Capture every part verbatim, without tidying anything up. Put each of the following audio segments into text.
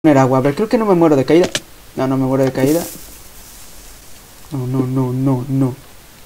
poner agua. A ver, creo que no me muero de caída. No, no me muero de caída. No, no, no, no, no.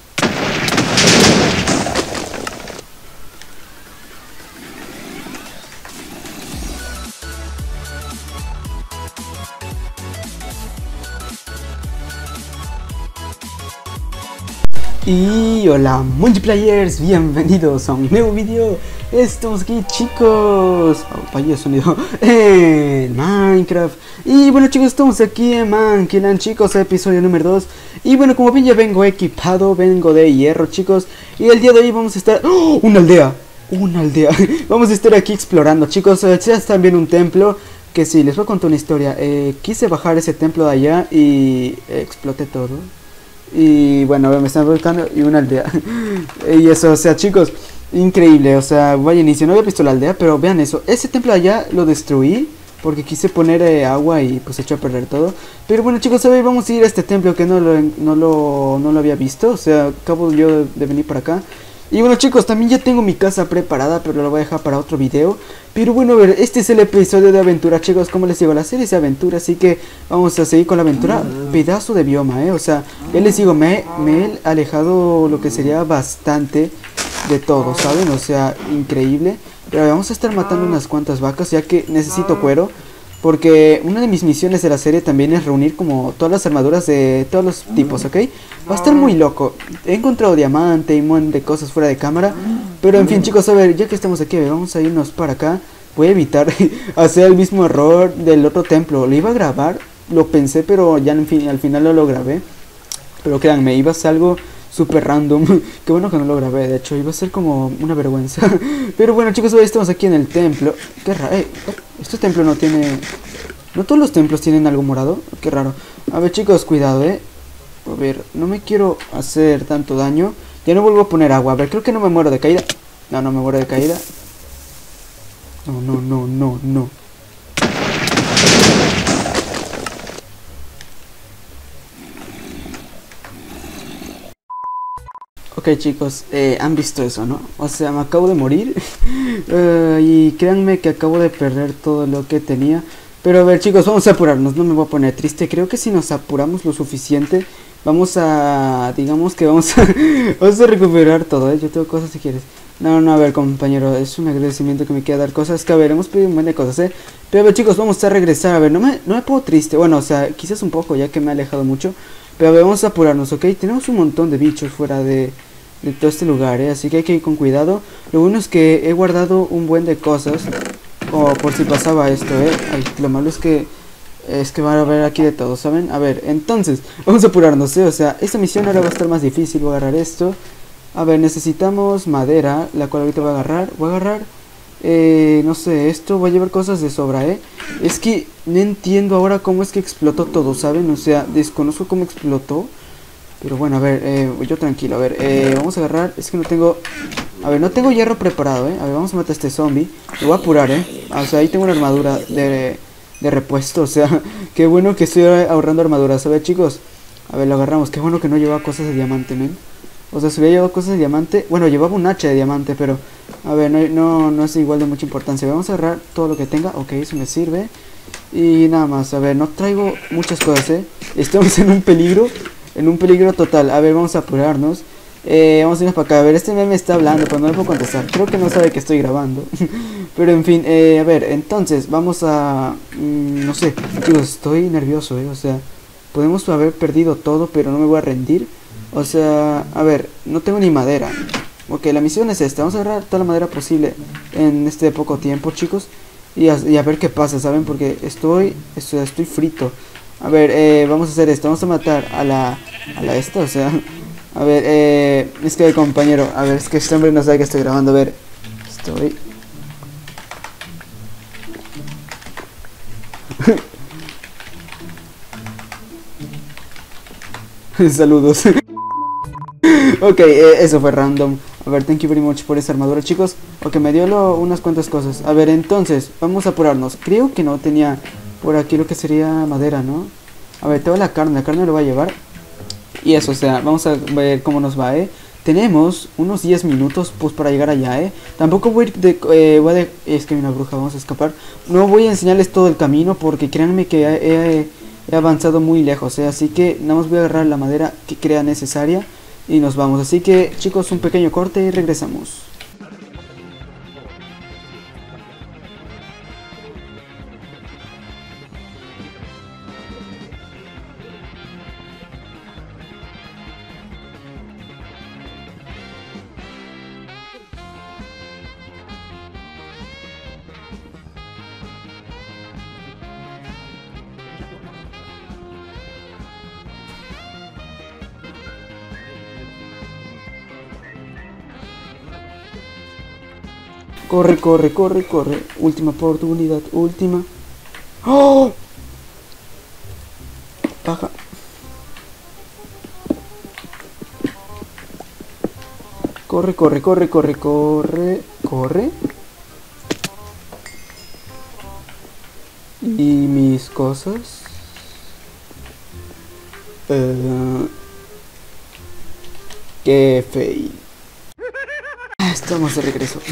Y hola multiplayers, bienvenidos a un nuevo video. Estamos aquí, chicos, oh, vaya sonido, en Minecraft. Y bueno, chicos, estamos aquí en Mankiland, chicos, episodio número dos. Y bueno, como ven, ya vengo equipado, vengo de hierro, chicos. Y el día de hoy vamos a estar... ¡Oh! Una aldea, una aldea. Vamos a estar aquí explorando, chicos. Ya está también un templo. Que sí, les voy a contar una historia. eh, Quise bajar ese templo de allá y eh, exploté todo. Y bueno, me están buscando y una aldea. Y eso, o sea, chicos, increíble. O sea, vaya inicio, no había visto la aldea, pero vean eso. Ese templo allá lo destruí porque quise poner eh, agua y pues echó a perder todo. Pero bueno, chicos, hoy vamos a ir a este templo que no lo, no lo, no lo había visto. O sea, acabo yo de, de venir para acá. Y bueno, chicos, también ya tengo mi casa preparada, pero la voy a dejar para otro video. Pero bueno, a ver, este es el episodio de aventura, chicos. Como les digo, la serie es de aventura, así que vamos a seguir con la aventura. Pedazo de bioma, eh, o sea, ya les digo, me, me he alejado lo que sería bastante de todo, ¿saben? O sea, increíble. Pero vamos a estar matando unas cuantas vacas, ya que necesito cuero. Porque una de mis misiones de la serie también es reunir como todas las armaduras de todos los tipos, ¿ok? Va a estar muy loco. He encontrado diamante y un montón de cosas fuera de cámara. Pero en fin, chicos, a ver, ya que estamos aquí, vamos a irnos para acá. Voy a evitar hacer el mismo error del otro templo. Lo iba a grabar, lo pensé, pero ya en fin, al final no lo grabé. Pero créanme, iba a ser algo súper random. Qué bueno que no lo grabé, de hecho, iba a ser como una vergüenza. Pero bueno, chicos, hoy estamos aquí en el templo. Qué raro, eh, este templo no tiene... ¿No todos los templos tienen algo morado? Qué raro. A ver, chicos, cuidado, eh. A ver, no me quiero hacer tanto daño. Ya no vuelvo a poner agua. A ver, creo que no me muero de caída. No, no me muero de caída. No, no, no, no, no. Ok, chicos, eh, han visto eso, ¿no? O sea, me acabo de morir. uh, Y créanme que acabo de perder todo lo que tenía. Pero a ver, chicos, vamos a apurarnos. No me voy a poner triste. Creo que si nos apuramos lo suficiente, vamos a... Digamos que vamos a... vamos a recuperar todo, ¿eh? Yo tengo cosas si quieres. No, no, a ver, compañero, es un agradecimiento que me queda dar cosas. Que a ver, hemos pedido un montón de cosas, ¿eh? Pero a ver, chicos, vamos a regresar. A ver, no me, no me pongo triste. Bueno, o sea, quizás un poco, ya que me he alejado mucho. Pero a ver, vamos a apurarnos, ¿ok? Tenemos un montón de bichos fuera de... de todo este lugar, ¿eh? Así que hay que ir con cuidado. Lo bueno es que he guardado un buen de cosas, como por si pasaba esto, ¿eh? Ay, lo malo es que es que van a haber aquí de todo, ¿saben? A ver, entonces, vamos a apurarnos, ¿eh? O sea, esta misión ahora va a estar más difícil. Voy a agarrar esto. A ver, necesitamos madera, la cual ahorita voy a agarrar. Voy a agarrar, eh, no sé, esto. Voy a llevar cosas de sobra, ¿eh? Es que no entiendo ahora cómo es que explotó todo, ¿saben? O sea, desconozco cómo explotó. Pero bueno, a ver, eh, yo tranquilo, a ver, eh, vamos a agarrar, es que no tengo, a ver, no tengo hierro preparado, eh, a ver, vamos a matar a este zombie, lo voy a apurar, eh, o sea, ahí tengo una armadura de, de repuesto, o sea, qué bueno que estoy ahorrando armaduras, a ver, chicos, a ver, lo agarramos, qué bueno que no llevaba cosas de diamante, men, o sea, si hubiera llevado cosas de diamante, bueno, llevaba un hacha de diamante, pero, a ver, no, no, no es igual de mucha importancia, vamos a agarrar todo lo que tenga, ok, eso me sirve, y nada más, a ver, no traigo muchas cosas, eh, estamos en un peligro. En un peligro total. A ver, vamos a apurarnos. eh, Vamos a irnos para acá. A ver, este meme está hablando, pero no le puedo contestar. Creo que no sabe que estoy grabando. Pero en fin, eh, a ver, entonces vamos a... Mmm, no sé, chicos, estoy nervioso, eh. O sea, podemos haber perdido todo, pero no me voy a rendir. O sea, a ver, no tengo ni madera. Ok, la misión es esta. Vamos a agarrar toda la madera posible en este poco tiempo, chicos. Y a, y a ver qué pasa, ¿saben? Porque estoy, estoy, estoy frito. A ver, eh, vamos a hacer esto, vamos a matar a la, a la esta, o sea, a ver, eh, es que compañero, a ver, es que este hombre no sabe que estoy grabando, a ver, estoy... Saludos. Ok, eh, eso fue random. A ver, thank you very much por esa armadura, chicos. Ok, me dio lo, unas cuantas cosas. A ver, entonces, vamos a apurarnos. Creo que no tenía... por aquí lo que sería madera, ¿no? A ver, tengo la carne, la carne lo voy a llevar. Y eso, o sea, vamos a ver cómo nos va, ¿eh? tenemos unos diez minutos pues para llegar allá, eh. Tampoco voy a ir de... Eh, voy a de, es que hay una bruja, vamos a escapar. No voy a enseñarles todo el camino porque créanme que he, he, he avanzado muy lejos, eh. Así que nada más voy a agarrar la madera que crea necesaria y nos vamos. Así que chicos, un pequeño corte y regresamos. Corre, corre, corre, corre. Última oportunidad, última. ¡Oh! Baja. Corre, corre, corre, corre, corre, corre. Y mis cosas. Uh, qué feo. Estamos de regreso.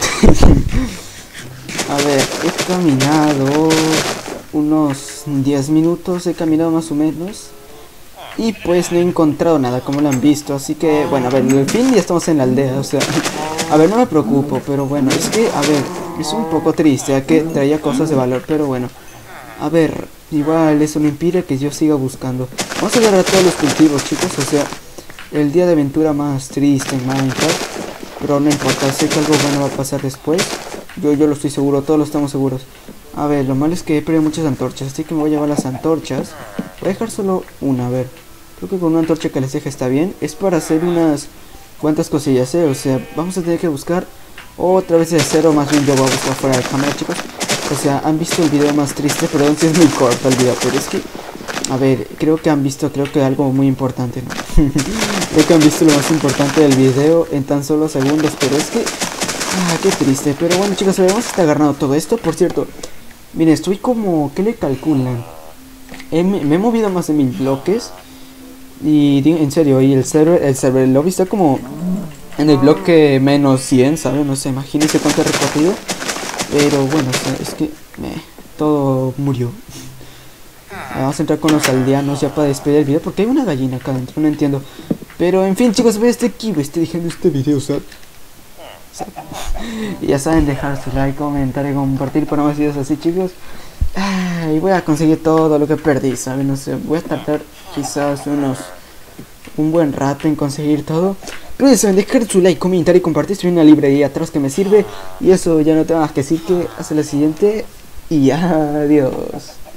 A ver, he caminado unos diez minutos, he caminado más o menos. Y pues no he encontrado nada, como lo han visto. Así que, bueno, a ver, al fin ya estamos en la aldea. O sea, a ver, no me preocupo. Pero bueno, es que, a ver, es un poco triste, ya que traía cosas de valor. Pero bueno, a ver, igual eso no impide que yo siga buscando. Vamos a agarrar todos los cultivos, chicos. O sea, el día de aventura más triste en Minecraft. Pero no importa, sé que algo bueno va a pasar después. Yo, yo lo estoy seguro, todos lo estamos seguros. A ver, lo malo es que he perdido muchas antorchas, así que me voy a llevar las antorchas. Voy a dejar solo una, a ver. Creo que con una antorcha que les deje está bien. Es para hacer unas cuantas cosillas, eh. O sea, vamos a tener que buscar otra vez de cero. Más bien yo voy a buscar fuera de cámara, chicos. O sea, han visto el video más triste, perdón si es muy corto el video, pero es que... A ver, creo que han visto, creo que algo muy importante, ¿no? Creo que han visto lo más importante del video en tan solo segundos, pero es que... Ah, qué triste, pero bueno chicos, vamos a estar agarrando todo esto. Por cierto, miren, estoy como... ¿Qué le calculan? He, me he movido más de mil bloques. Y en serio, y el server, el server lobby está como... En el bloque menos cien, ¿saben? No sé, imagínense cuánto he recorrido. Pero bueno, o sea, es que... Eh, todo murió. Vamos a entrar con los aldeanos ya para despedir el video, porque hay una gallina acá adentro, no entiendo. Pero en fin chicos, voy a estar aquí, voy a estar dejando este video, o sea, o sea, ya saben, dejar su like, comentar y compartir para más videos así, chicos. Ah, y voy a conseguir todo lo que perdí, ¿saben? No sé, voy a tardar quizás unos un buen rato en conseguir todo. Pero ya saben, dejar su like, comentar y compartir. Estoy en una librería atrás que me sirve. Y eso ya no tengo más que decir que hasta la siguiente. Y adiós.